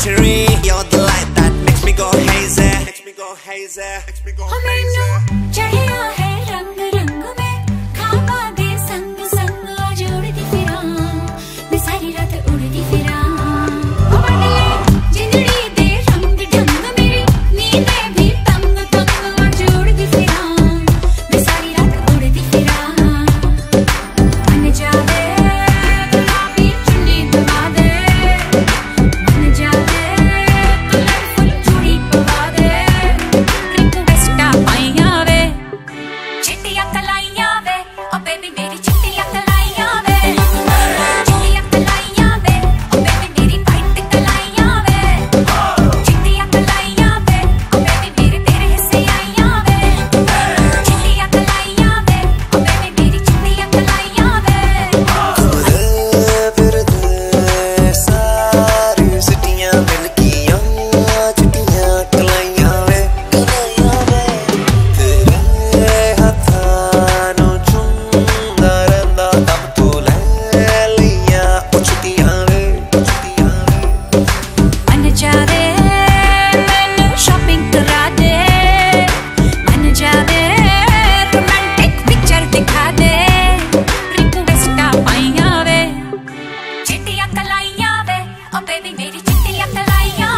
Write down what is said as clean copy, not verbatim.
century. You're the light that makes me go hazy. Makes me go hazy. Makes me go hazy. चढ़िया है रंग रंग में खाबा दे संग संग जोड़ती फिरां मैं सारी रात उड़ती फिरां ओ बदले जिंदड़ी दे रंग ढंग मेरी नींदें भी तंग तंग जोड़ती फिरां मैं सारी रात उड़ती फिरां मन जावे गुलाबी चुन्नी दबा दे मन जावे कलरफुल चूड़ी पवा दे रिक्वेस्ट आईया वे चिट्टियां कलाइयां वे ओ बेबी मेरी चिट्टियां कलाइयां वे चिट्टियां कलाइयां वे ओ बेबी मेरी वाइट कलाइयां वे चिट्टियां कलाइयां वे ओ बेबी मेरे तेरे हिस्से आइयां वे चिट्टियां कलाइयां वे ओ बेबी मेरी चिट्टियां कलाइयां वे फिर सारी सिटियां मिलकियां चिट्टियां कलाइयां वे तेरे हत्थां नूं चुमदा रहिंदा तब तू ले लियां ओ चिट्टियां वे मन जावे मैनू शॉपिंग करा दे मन जावे रोमांटिक पिक्चर दिखा दे रिक्वेस्ट आईया वे चिट्टियां कलाइयां वे ओ बेबी मेरी चिट्टियां कलाइयां